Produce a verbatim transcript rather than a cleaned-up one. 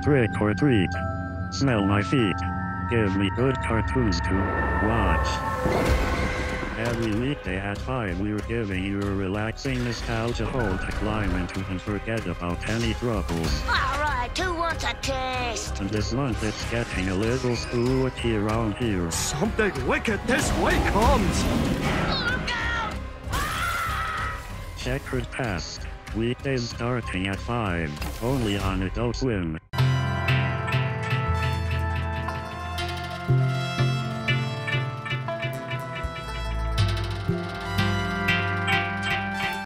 Trick or treat. Smell my feet. Give me good cartoons to watch. Every weekday at five we're giving you a relaxing nostalgia hole to climb into and forget about any troubles. Alright, who wants a taste? And this month it's getting a little spooky around here. Something wicked this way comes! Look out! Checkered Past. Weekdays starting at five. Only on Adult Swim.